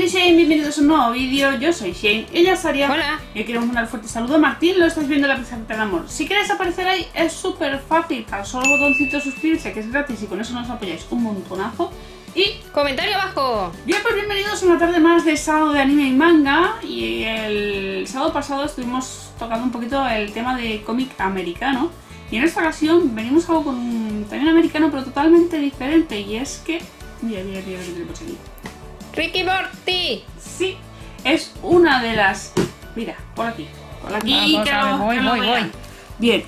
soy Shane, bienvenidos a un nuevo vídeo. Yo soy Shane, ella es Aria. Hola. Y queremos mandar un fuerte saludo a Martín, lo estás viendo en la pizarra del amor. Si queréis aparecer ahí es súper fácil, tan solo el botoncito de suscribirse, que es gratis y con eso nos apoyáis un montonazo. Y comentario abajo. bien, pues bienvenidos a una tarde más de sábado de anime y manga. Y el sábado pasado estuvimos tocando un poquito el tema de cómic americano. Y en esta ocasión venimos a algo con también americano, pero totalmente diferente. Y es que... Mira, lo que tenemos aquí. Ricky Morty. Sí, es una de las... Mira, por aquí. Voy. Bien.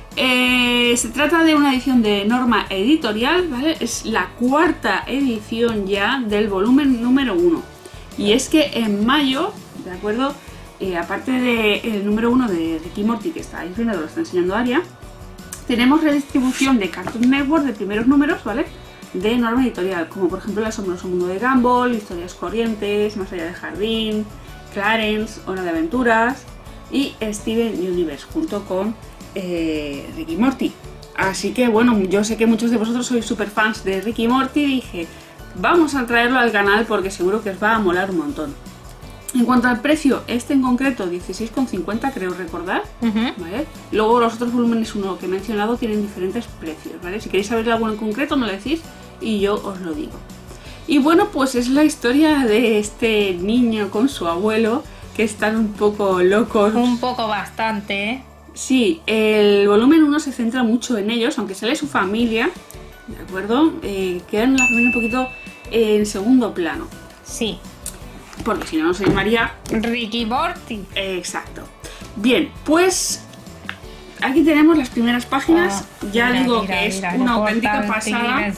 Se trata de una edición de Norma Editorial, ¿vale? Es la cuarta edición ya del volumen número 1. Y es que en mayo, ¿de acuerdo? Aparte del número 1 de Ricky Morty, que estáis viendo, lo está enseñando Aria, tenemos redistribución de Cartoon Network de primeros números, ¿vale? De Norma Editorial, como por ejemplo El asombroso mundo de Gumball, Historias corrientes, Más allá del jardín, Clarence, Hora de aventuras y Steven Universe, junto con Ricky Morty. Así que bueno, yo sé que muchos de vosotros sois super fans de Ricky Morty y dije, vamos a traerlo al canal porque seguro que os va a molar un montón. En cuanto al precio, este en concreto 16,50 creo recordar, ¿vale? Luego los otros volúmenes uno que he mencionado tienen diferentes precios, ¿vale? Si queréis saber alguno en concreto me lo decís y yo os lo digo. Y bueno, pues es la historia de este niño con su abuelo que están un poco locos. Un poco bastante, ¿eh? Sí, el volumen 1 se centra mucho en ellos, aunque sale su familia, ¿de acuerdo? Quedan la familia un poquito en segundo plano. Sí. Porque si no, no se llamaría Ricky Morty. Exacto. Bien, pues aquí tenemos las primeras páginas. Ya digo que es una auténtica pasada.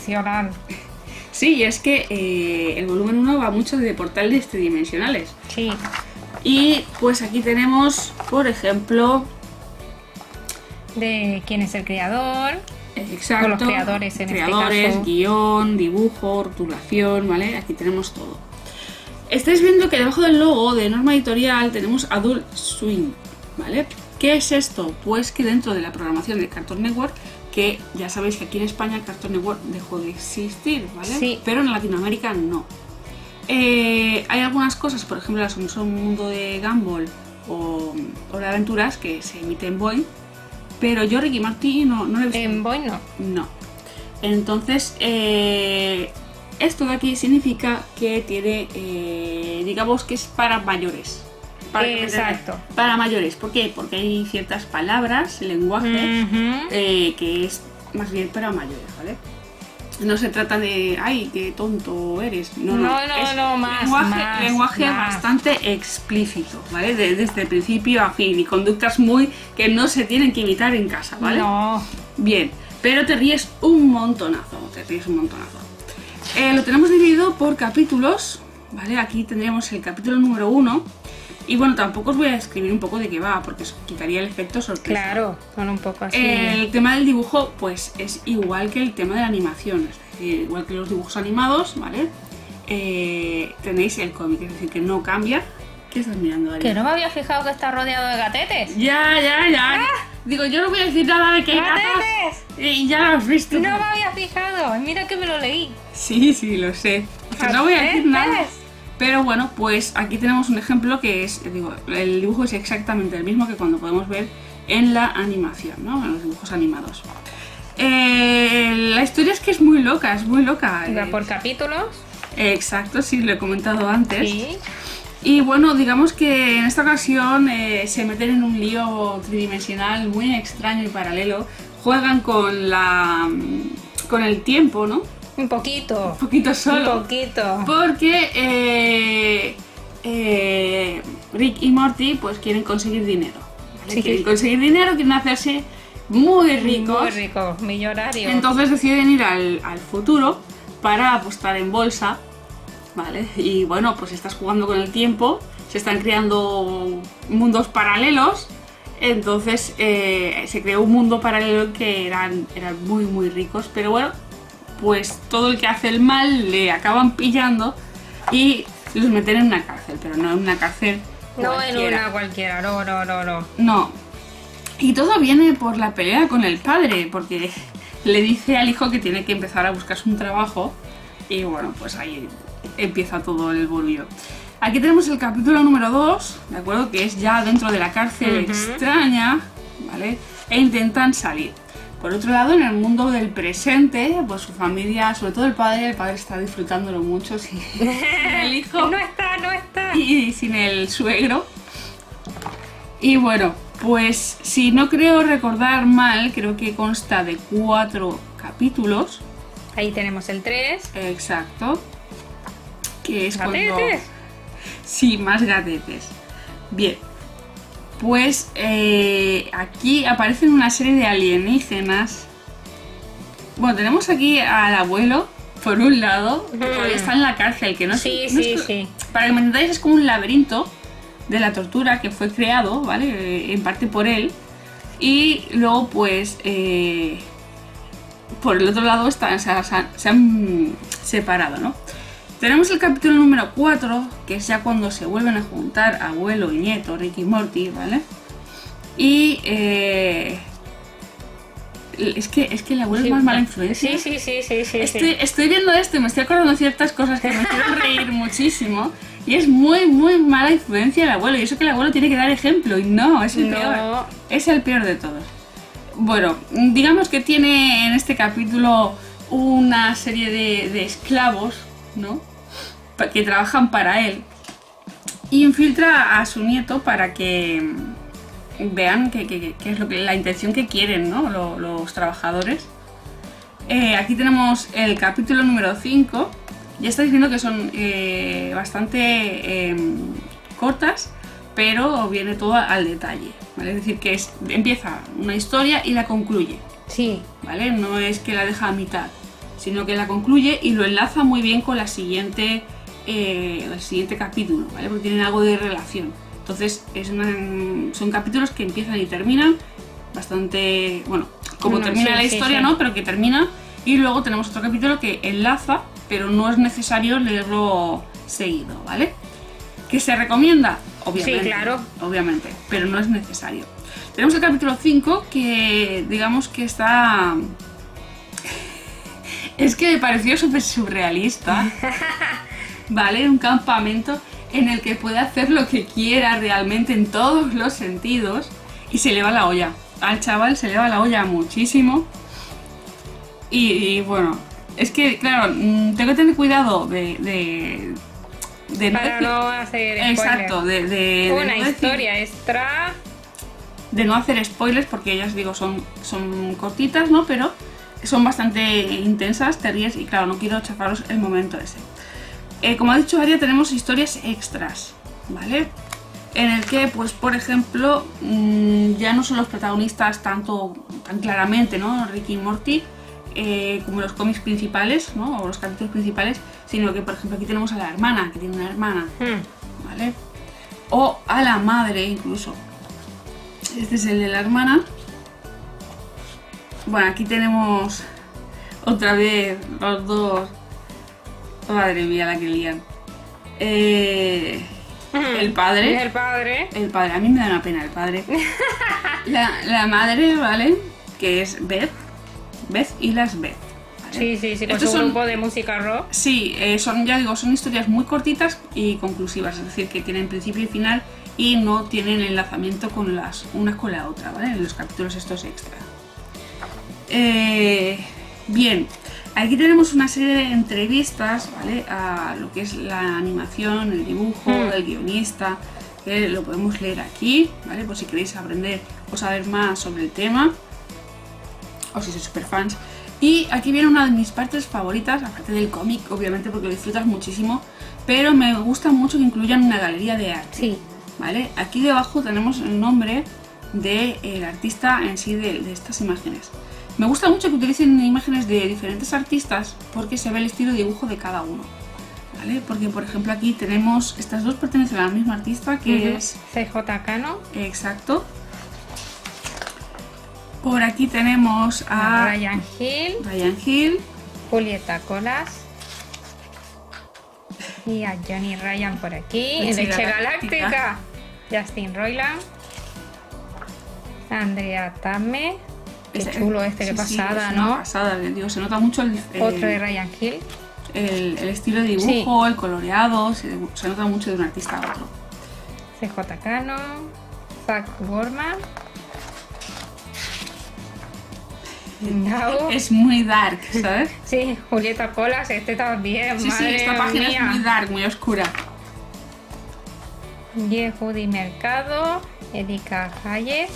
Sí, y es que el volumen 1 va mucho de portales tridimensionales. Sí. Y pues aquí tenemos, por ejemplo, de quién es el creador. Exacto. Con los creadores en creadores, este caso. Guión, dibujo, rotulación, ¿vale? Aquí tenemos todo. Estáis viendo que debajo del logo de Norma Editorial tenemos Adult Swim, ¿vale? ¿Qué es esto? Pues que dentro de la programación de Cartoon Network, que ya sabéis que aquí en España Cartoon Network dejó de existir, ¿vale? Sí. Pero en Latinoamérica no. Hay algunas cosas, por ejemplo, El asombroso mundo de Gumball o Hora de aventuras, que se emite en Boing, pero yo Ricky Morty no lo he visto. En Boing no. No. Entonces, esto de aquí significa que tiene, digamos que es para mayores. Exacto. Para mayores. ¿Por qué? Porque hay ciertas palabras, lenguaje, que es más bien para mayores, ¿vale? No se trata de, ay, qué tonto eres. No, más. Lenguaje bastante explícito, ¿vale? Desde principio a fin. Y conductas que no se tienen que imitar en casa, ¿vale? No. Bien, pero te ríes un montonazo. Lo tenemos dividido por capítulos, ¿vale? Aquí tendríamos el capítulo número 1. Y bueno, tampoco os voy a describir un poco de qué va, porque os quitaría el efecto sorpresa. Claro, son un poco así. El tema del dibujo, pues es igual que el tema de la animación, es decir, igual que los dibujos animados, ¿vale? Tenéis el cómic, es decir, que no cambia. ¿Qué estás mirando, Ari? Que no me había fijado que está rodeado de gatetes. Ya. Digo, yo no voy a decir nada de que hay gatas. Y ya lo has visto. No me había fijado, mira que me lo leí. Sí, lo sé. No voy a decir nada. Pero bueno, pues aquí tenemos un ejemplo que es, digo, el dibujo es exactamente el mismo que cuando podemos ver en la animación, ¿no? En los dibujos animados. La historia es que es muy loca. ¿Va por capítulos? Exacto, sí, lo he comentado antes. Sí. Y bueno, digamos que en esta ocasión se meten en un lío tridimensional muy extraño y paralelo. Juegan con el tiempo, ¿no? Un poquito solo. Un poquito. Porque Rick y Morty pues quieren conseguir dinero. ¿Vale? Sí. Quieren conseguir dinero, quieren hacerse muy ricos. Muy ricos, millonarios. Entonces deciden ir al futuro para apostar en bolsa. ¿Vale? Y bueno, pues estás jugando con el tiempo, se están creando mundos paralelos. Entonces se creó un mundo paralelo que eran muy ricos, pero bueno, pues todo el que hace el mal le acaban pillando y los meten en una cárcel, pero no en una cárcel cualquiera. No en una cualquiera, no. No. Y todo viene por la pelea con el padre, porque le dice al hijo que tiene que empezar a buscarse un trabajo y bueno, pues ahí empieza todo el bollo. Aquí tenemos el capítulo número 2, ¿de acuerdo? Que es ya dentro de la cárcel extraña, ¿vale? E intentan salir. Por otro lado, en el mundo del presente, pues su familia, sobre todo el padre está disfrutándolo mucho sin el hijo. No está. Y sin el suegro. Y bueno, pues si no creo recordar mal, creo que consta de 4 capítulos. Ahí tenemos el 3. Exacto. Que es ¿Gatetes? cuando... Sí, más gatetes. Bien. Pues aquí aparecen una serie de alienígenas. Bueno, tenemos aquí al abuelo, por un lado, que todavía está en la cárcel, que no Sí. Para que me entendáis, es como un laberinto de la tortura que fue creado, ¿vale? En parte por él. Y luego, pues, por el otro lado se han separado, ¿no? Tenemos el capítulo número 4, que es ya cuando se vuelven a juntar abuelo y nieto, Rick y Morty, ¿vale? Y es que el abuelo es más mala influencia. Sí. Estoy viendo esto y me estoy acordando de ciertas cosas que me hicieron reír muchísimo. Y es muy mala influencia el abuelo. Y eso que el abuelo tiene que dar ejemplo. Y no, es el peor. Es el peor de todos. Bueno, digamos que tiene en este capítulo una serie de esclavos, ¿no? Que trabajan para él, y infiltra a su nieto para que vean qué es la intención que quieren, ¿no? Los trabajadores. Aquí tenemos el capítulo número 5. Ya estáis viendo que son bastante cortas, pero viene todo al detalle, ¿vale? Es decir, que empieza una historia y la concluye. Sí. ¿Vale? No es que la deja a mitad, sino que la concluye y lo enlaza muy bien con el siguiente capítulo, ¿vale? Porque tienen algo de relación. Entonces son capítulos que empiezan y terminan bastante, bueno, como termina la historia, ¿no? Pero que termina, y luego tenemos otro capítulo que enlaza, pero no es necesario leerlo seguido, ¿vale? ¿Que se recomienda? Obviamente. Sí, claro. Obviamente, pero no es necesario. Tenemos el capítulo 5, que digamos que está... Es que me pareció súper surrealista. ¿Vale? Un campamento en el que puede hacer lo que quiera realmente en todos los sentidos, y se le va la olla. Al chaval se le va la olla muchísimo. Y bueno, es que claro, tengo que tener cuidado de para no hacer spoilers. Exacto, de una no historia extra. De no hacer spoilers, porque ya os digo, son cortitas, ¿no? Pero son bastante intensas, te ríes, y claro, no quiero chafaros el momento ese. Como ha dicho Aria, tenemos historias extras, ¿vale? En el que, pues, por ejemplo, ya no son los protagonistas tan claramente, ¿no? Rick y Morty, como los cómics principales, ¿no? O los capítulos principales, sino que, por ejemplo, aquí tenemos a la hermana, que tiene una hermana, ¿vale? O a la madre, incluso. Este es el de la hermana. Bueno, aquí tenemos otra vez los dos. Madre mía, la que lían. El padre. El padre. El padre, a mí me da una pena el padre. La madre, ¿vale? Que es Beth y las Beth. ¿Vale? Sí, con su grupo de música rock. Sí, son historias muy cortitas y conclusivas, es decir, que tienen principio y final y no tienen enlazamiento con una con la otra, ¿vale? En los capítulos estos extra. Bien, aquí tenemos una serie de entrevistas, ¿vale? A lo que es la animación, el dibujo, el guionista, que lo podemos leer aquí, ¿vale? Por si queréis aprender o saber más sobre el tema, o si sois super fans. Y aquí viene una de mis partes favoritas, aparte del cómic, obviamente, porque lo disfrutas muchísimo, pero me gusta mucho que incluyan una galería de arte. Sí. ¿Vale? Aquí debajo tenemos el nombre del artista en sí de estas imágenes. Me gusta mucho que utilicen imágenes de diferentes artistas porque se ve el estilo de dibujo de cada uno, ¿vale? Porque, por ejemplo, aquí tenemos, estas dos pertenecen al mismo artista, que es CJ Cano. Exacto. Por aquí tenemos a Ryan Hill, Julieta Colas y a Johnny Ryan por aquí, Leche Galáctica, Justin Roiland, Andrea Tame. Qué chulo qué pasada, sí, ¿no? Pasada, digo, se nota mucho el... Otro de Ryan Hill. el estilo de dibujo, el coloreado, se nota mucho de un artista a otro. CJ Canon, Zack Worman. No. Es muy dark, ¿sabes? Sí, Julieta Colas, este también, Sí, madre esta página mía. es muy dark, muy oscura. Yehudi Mercado, Erika Hayes,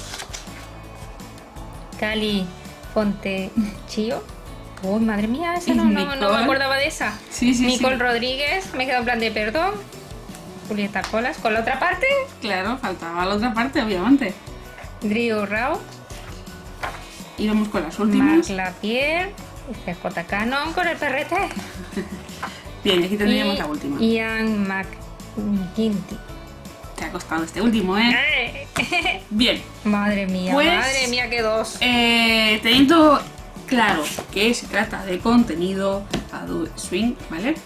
Cali Fontechio. Uy, madre mía, esa no me acordaba de esa. Sí, Nicole Rodríguez, me quedo en plan de perdón. Julieta Colas, ¿con la otra parte? Claro, faltaba la otra parte, obviamente. Drew Rao. Y vamos con las últimas. Marc Lapierre, CJ Canon con el perrete. Bien, aquí tendríamos la última. Ian McGinty. Te ha costado este último, ¿eh? Bien. Madre mía, qué dos. Teniendo claro que se trata de contenido Adult Swim, ¿vale?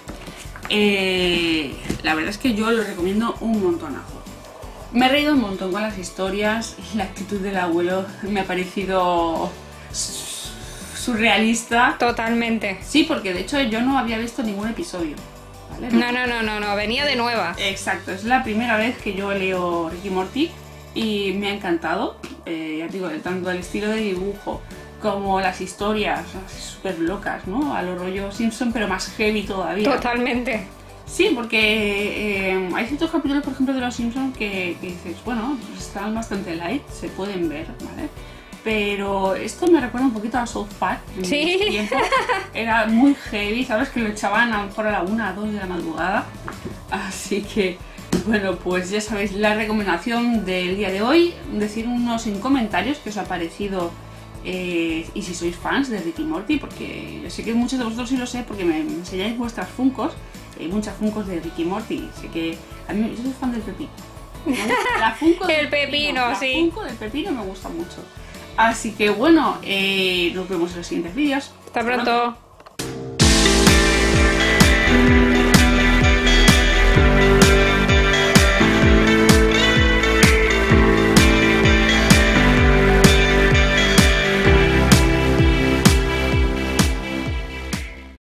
La verdad es que yo lo recomiendo un montonazo. Me he reído un montón con las historias, la actitud del abuelo me ha parecido surrealista. Totalmente. Sí, porque de hecho yo no había visto ningún episodio, ¿vale? No, venía de nueva. Exacto, es la primera vez que yo leo Rick y Morty y me ha encantado. Ya digo, tanto el estilo de dibujo como las historias súper locas, ¿no? A lo rollo Simpson, pero más heavy todavía. Totalmente. Sí, porque hay ciertos capítulos, por ejemplo, de Los Simpsons que dices, bueno, pues están bastante light, se pueden ver, ¿vale? Pero esto me recuerda un poquito a South Park. Sí. Tiempo. Era muy heavy, ¿sabes? Que lo echaban a lo mejor a la 1, a 2 de la madrugada. Así que, bueno, pues ya sabéis la recomendación del día de hoy. Decirnos en comentarios qué os ha parecido y si sois fans de Rick y Morty, porque yo sé que muchos de vosotros sí lo sé porque me enseñáis vuestras Funkos. Hay muchas Funkos de Rick y Morty, sé que a mí yo soy fan del pepino. La Funko del pepino, sí. La Funko del pepino me gusta mucho. Así que bueno, nos vemos en los siguientes vídeos. Hasta pronto.